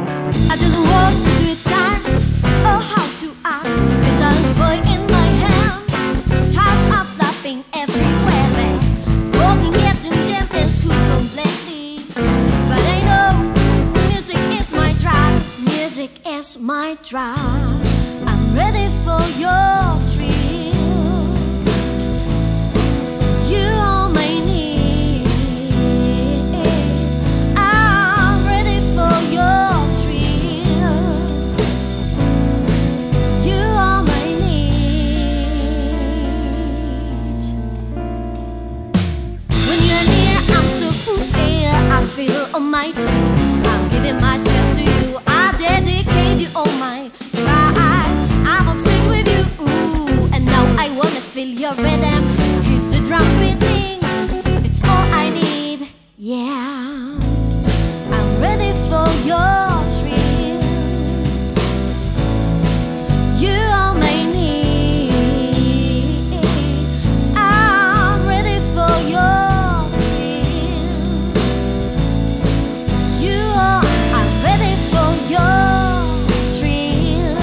I don't know what to do at times, or how to act with a void in my hands. Thoughts of laughing everywhere, man. Walking yet and death and school completely. But I know music is my drive. Music is my drive. I'm ready for your thrill. You are my need. I'm ready for your thrill. You are my need. When you're near, I'm so fulfilled. I feel almighty. I'm giving myself to you. I dedicate you all my time. I'm obsessed with you, ooh, and now I wanna feel your rhythm. Here's the drums beating, it's all I need, yeah. I'm ready for your thrill. You are my need. I'm ready for your thrill. You are, I'm ready for your thrill.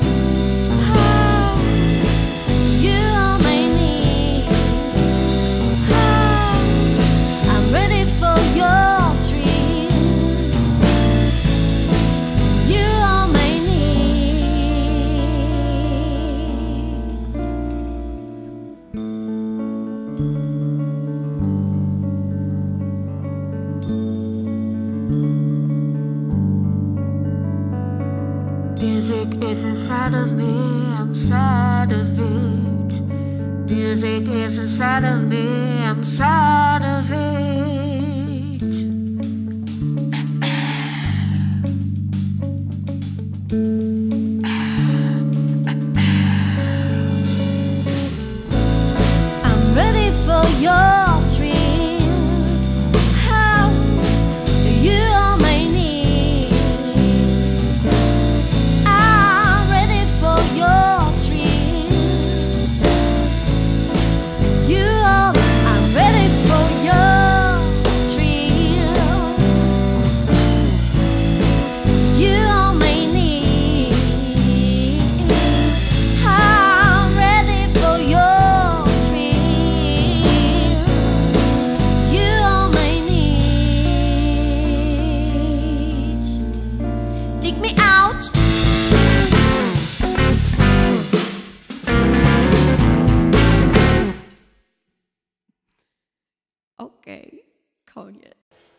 You are my need. I'm ready for your thrill. You are my Music is inside of me, I'm sad of it. Music is inside of me, I'm sad of it. I'm ready for your thrill. You are my need. I'm ready for your thrill. You are, I'm ready for your thrill. You are my need. I'm ready for your thrill. You are my need. Take me out. Okej, koniec.